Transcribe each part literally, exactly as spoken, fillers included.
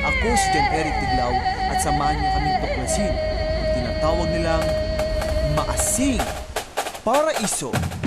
Ako si John Eric Tiglao at samahan niyo kaming tuklasin ang tinatawag nilang Maasing Paraiso.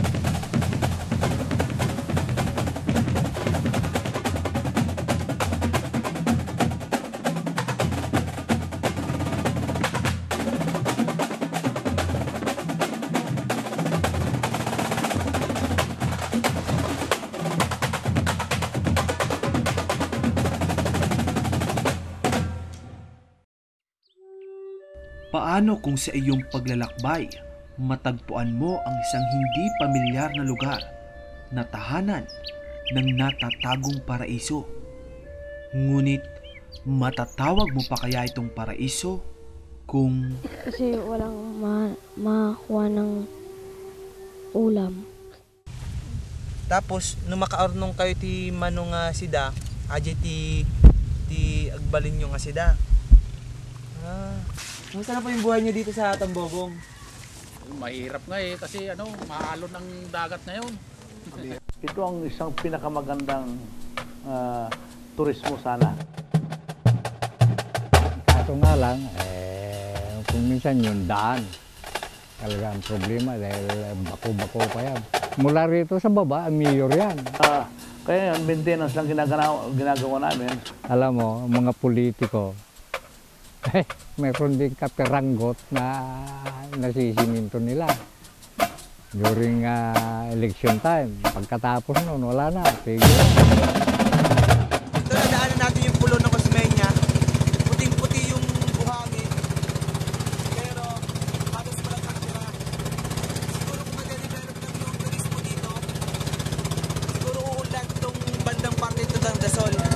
Paano kung sa iyong paglalakbay, matagpuan mo ang isang hindi pamilyar na lugar na tahanan ng natatagong paraiso? Ngunit matatawag mo pa kaya itong paraiso kung... Kasi walang ma- makakuha ng ulam. Tapos, nung makaarnong kayo ti manong nga sida, aja ti, ti agbalin nyo nga sida. Ah, kumusta na po yung buhay nyo dito sa Tambobong? Mahirap nga eh, kasi ano, maalon ang dagat ngayon. Ito ang isang pinakamagandang uh, turismo sana. Kaso nga lang, eh, kung minsan yung daan, talaga ang problema dahil bako-bako pa yan. Mula rito sa baba, mayor yan. Uh, kaya yung maintenance lang ginagawa, ginagawa namin. Alam mo, mga politiko, eh, meron din kapiranggot na nasisiminto nila. During uh, election time, pagkatapos noon, wala na. Tigil. Ito na daanan natin yung pulo ng Cosmeña. Puting-puti yung buhangin. Pero, halos walang nakatira. Siguro kung ma-develop lang yung turismo dito, siguro uunlad itong bandang parte ito ng Dasol.